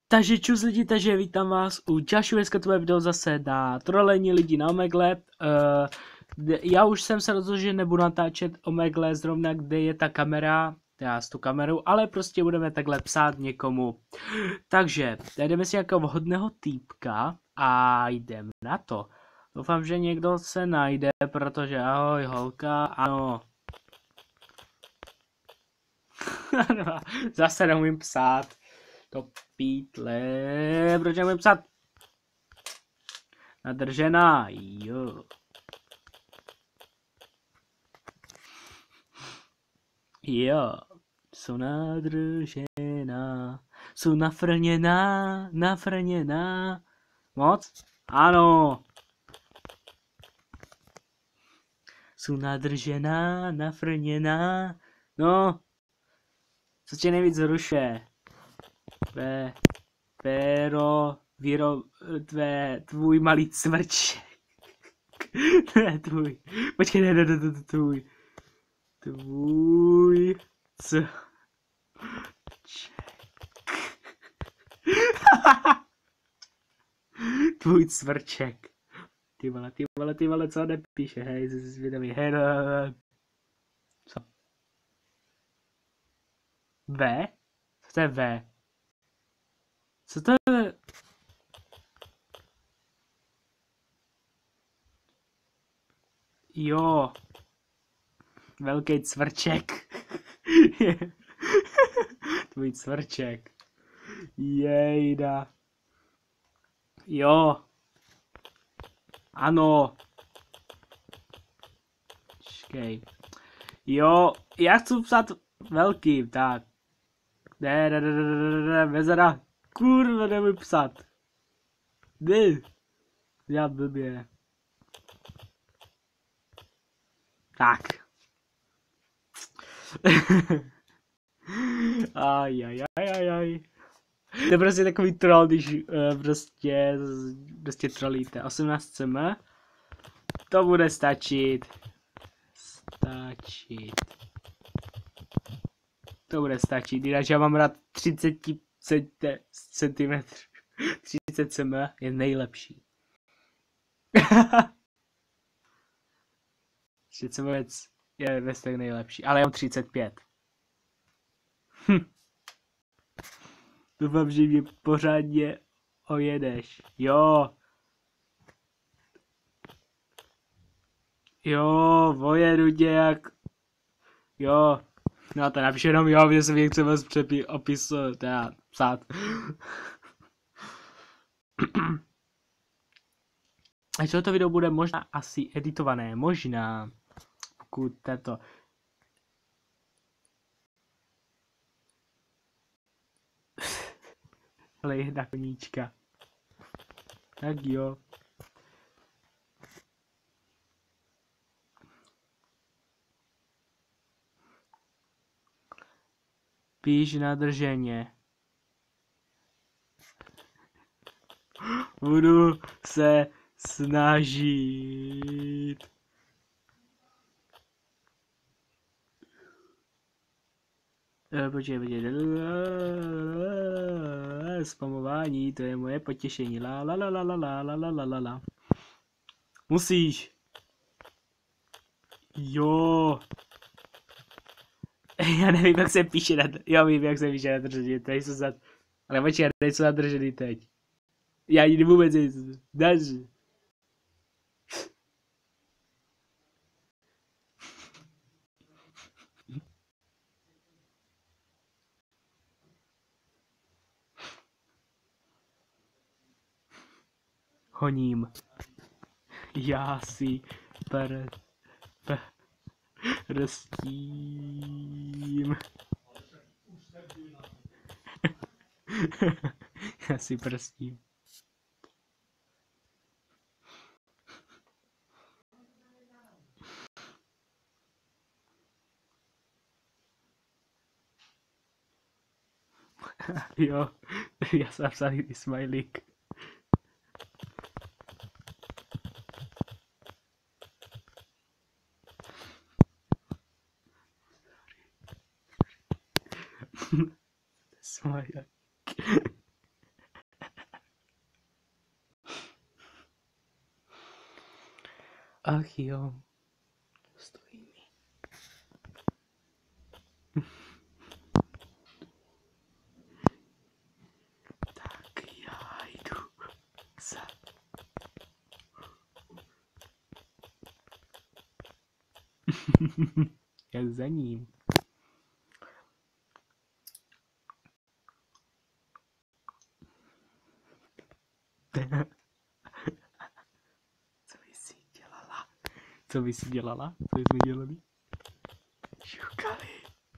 Takže čus lidi, takže vítám vás u dalšího skvělého video zase na trolení lidí na Omegle. Já už jsem se rozhodl, že nebudu natáčet Omegle zrovna, kde je ta kamera, já s tu kamerou, ale prostě budeme takhle psát někomu. Takže, jdeme si nějakého vhodného týpka a jdeme na to. Doufám, že někdo se najde, protože ahoj holka, ano. Zase neumím psát. To pítle, proč nemůžu psát? Nadržená, jo. Jo, jsou nadržená, jsou nafrněná. Moc? Ano. Jsou nadržená, nafrněná. No, co tě nejvíc zrušuje? Tvůj malý cvrček. Ne, tvůj. Počkej, ne, tvůj. Tvůj cvrček. Tvůj cvrček. Ty vole, co nepíše, hej, zvědavý, hej, no. Co? V? Co to je V? Co to je? Jo. Velký cvrček. Tvůj cvrček. Jejda. Jo. Ano. Počkej. Jo, já chci psát velký, tak. Ne, mezera. Kurva, nemůžu psát. Ne. Já blbě. Tak. Aj. To je prostě takový troll, když prostě trollíte. 18 cm. To bude stačit. To bude stačit, jinak já mám rád 30 cm. 30 cm je nejlepší. 30 cm je tak nejlepší, ale já mám 35. Doufám, že mě pořádně ojedeš. Jo, vojedu tě jak... Jo, no to napíšu jenom jo, že se mě chce vás teda psát. A toto video bude možná asi editované, možná, pokud tato... Ale jedna koníčka. Tak jo. Píš nadrženě. Budu se snažit. Počkej. Spamování, to je moje potěšení. La. Musíš. Jo. Já nevím, jak se píše jo, vím, jak se píše nadržený. Tady jsou ale počkej, tady jsou nadržený teď. Já ji vůbec nejsem. Honím. Já si prstím. Já si prstím. Jo, já jsem napsal i smajlík. Smajlík. Ach jo. Stojí mi. Tak já jdu za... Já jdu za ním. Co by si dělala? Co by si dělala? Co jsme dělali? Šukali.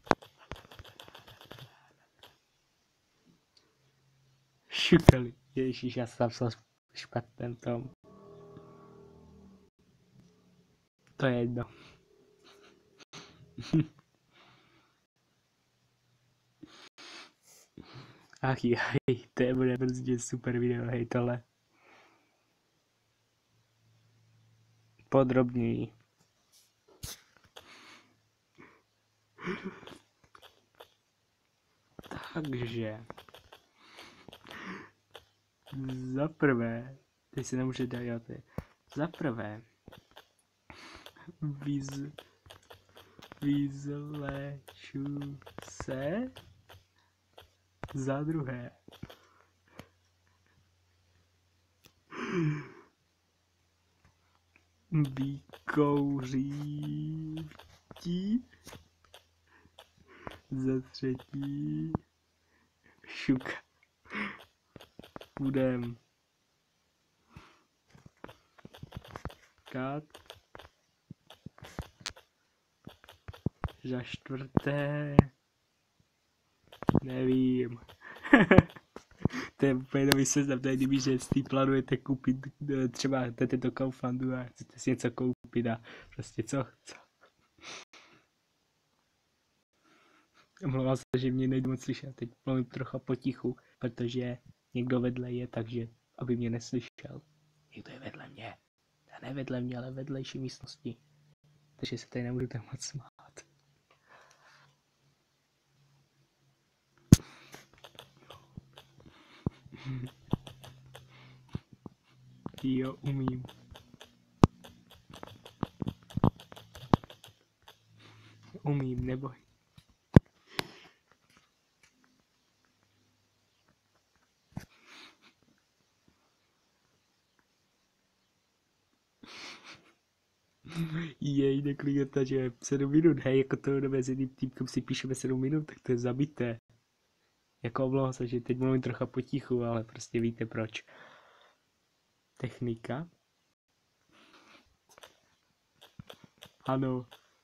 Šukali. Ježíš, já jsem napsal špatný tom. To je jedno. Ach jaj, to bude prostě super video, hej tohle. Podrobněji. Takže za prvé, teď si nemůže dát, jo, to je. Za prvé, vyzléču se. Za druhé, vykouřím ti. Za třetí, šuka. Budem kat. Za čtvrté, nevím. To je úplně nový seznam, to je kdyby, že si plánujete koupit třeba jdete do Kauflandu a chcete si něco koupit a prostě co? Omlouvám se, že mě nejde moc slyšet, teď mluvím trochu potichu, protože někdo vedle je, takže aby mě neslyšel. Někdo je vedle mě. A ne vedle mě, ale vedlejší místnosti. Takže se tady nemůžu tak moc smát. Jo, umím. Umím, neboj. Jej, neklikata, že 7 minut, hej, jako to nové s jedným týmkem si píšeme 7 minut, tak to je zabité. Jako omlouvám se, že teď mluvím trocha potichu, ale prostě víte proč. Technika. Ano.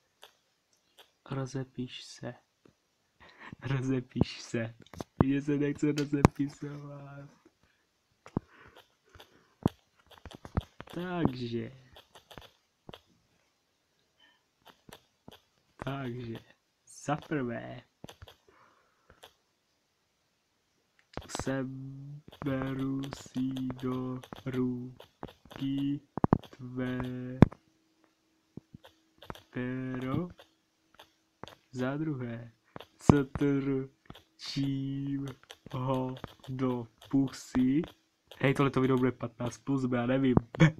Rozepiš se. Rozepiš se. Mně se nechce rozepisovat. Takže za prvé seberu si do ruky tvé pero. Za druhé strčím ho do pusy. Hej, tohleto video bude 15+, já nevím.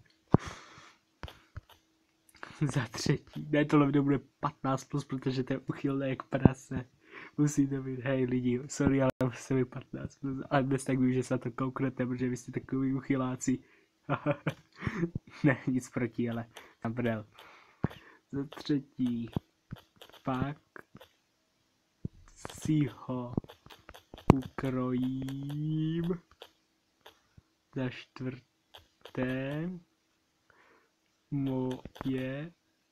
Za třetí, ne, tohle video bude 15+, protože to je uchylné jak prase. Musí to být, hej lidi, sorry, ale musí být 15+, ale dnes tak vím, že se na to kouknete, protože vy jste takový uchyláci. Ne, nic proti, ale tam prdel. Za třetí, pak si ho ukrojím. Za čtvrté, moje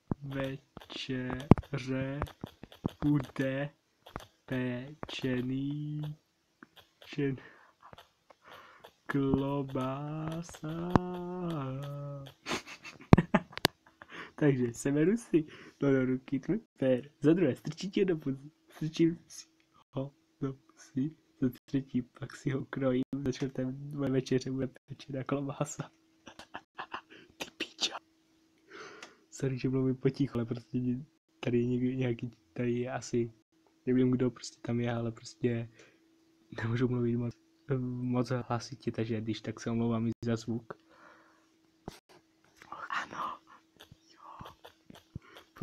večeře bude pečený klobása. Takže seberu si do ruky tvůj pér. Za druhé, strčím tě do pusy. Strčím si ho do pusy. Za třetí, pak si ho krojím. Za čtvrté, moje večeře bude pečená klobása. Ty pičo. Sorry, že mluvím potichu, ale prostě tady je nějaký, tady je asi, nevím kdo prostě tam je, ale prostě nemůžu mluvit moc hlasitě, takže když tak se omlouvám i za zvuk. Ano,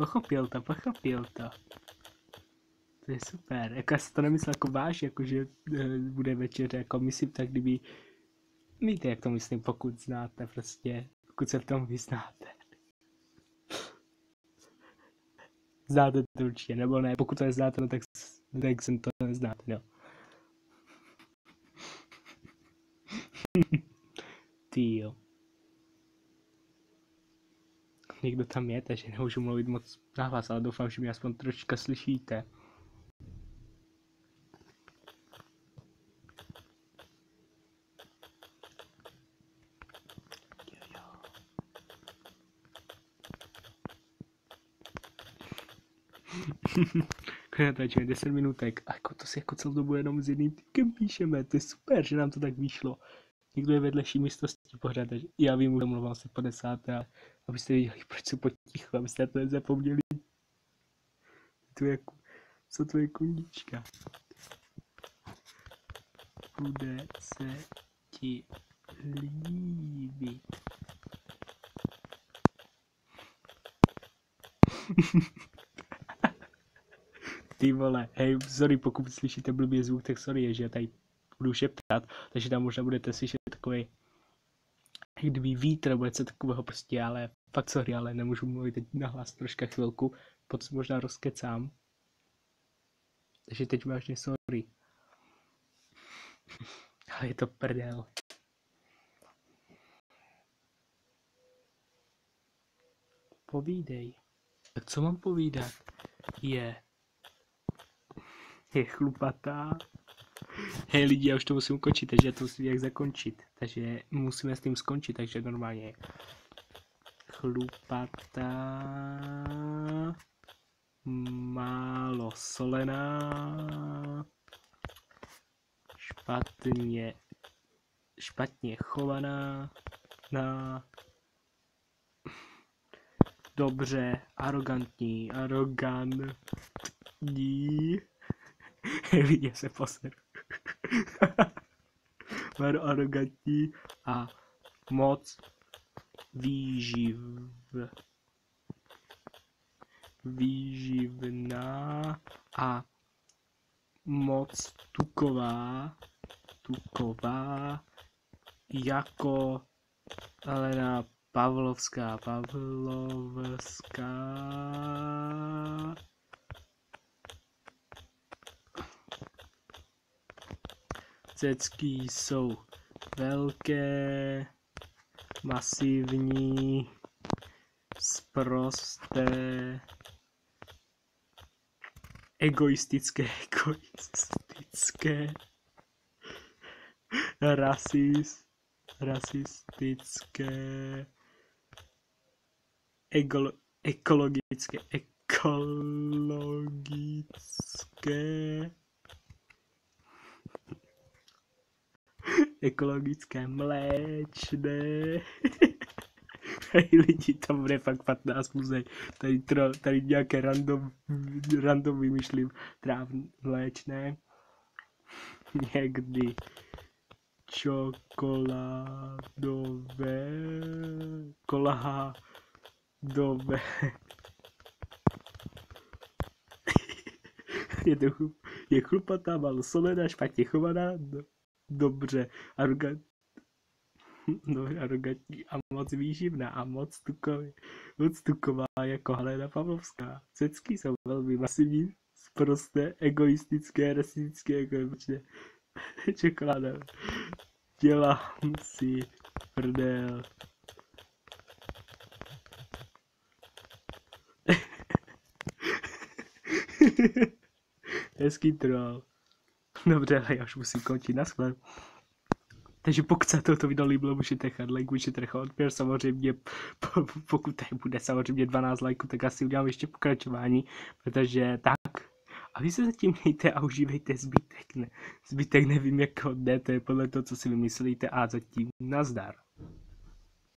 Pochopil to. To je super. Jako já si to nemyslel jako váš, jako že bude večeře, jako myslím tak, kdyby... Víte, jak to myslím, pokud znáte prostě, pokud se v tom vyznáte. Znáte to určitě, nebo ne, pokud to neznáte, no tak jsem to neznáte, no. Tyjo. Někdo tam je, takže nemůžu mluvit moc nahlas, ale doufám, že mě aspoň trošička slyšíte. Natáčíme 10 minutek a jako to si jako celou dobu jenom s jedným týkem píšeme, to je super, že nám to tak vyšlo. Někdo je vedlejší místností pořád, takže já vím, už omlouvám se 50, ale abyste viděli, proč jsou potichu, abyste to nezapomněli. Co to je kundička? Bude se ti líbit. Ty vole, hej, sorry, pokud slyšíte blbý zvuk, tak sorry, že já tady budu šeptat, takže tam možná budete slyšet takový, jak kdyby vítr nebo něco takového prostě, ale fakt sorry, ale nemůžu mluvit teď nahlas troška chvilku, potom se možná rozkecám. Takže teď vážně sorry. Ale je to prdel. Povídej. Tak co mám povídat? Je chlupatá. Hej lidi, já už to musím ukončit, takže já to musím jak zakončit. Takže musíme s tím skončit, takže normálně chlupatá, málo solená, špatně chovaná, dobře, arrogantní, lidi se poseru. Arrogantní a moc výživná a moc tuková jako Alena Pavlovská. Cecky jsou velké, masivní, sprosté, egoistické, rasistické, ekologické, mléčné. Hej lidi, to bude fakt 15 muzej. Tady nějaké random vymýšlím. Mléčné. Někdy koládové. Je chlupatá, málo solená, špatně chovaná, dobře, arrogantní a moc výživná a moc tuková jako Helena Pavlovská. Cecky jsou velmi masivní, sprosté, egoistické, rasistické, egoistické, čokoláda. Dělám si prdel. Hezký troll. Dobře, ale já už musím končit, naschle. Takže pokud se toto video líbilo, můžete nechat like, můžete nechat odběr, samozřejmě pokud tady bude samozřejmě 12 lajků, tak asi udělám ještě pokračování, protože tak. A vy se zatím mějte a užívejte zbytek nevím jak dne, to je podle toho, co si vymyslíte a zatím nazdar.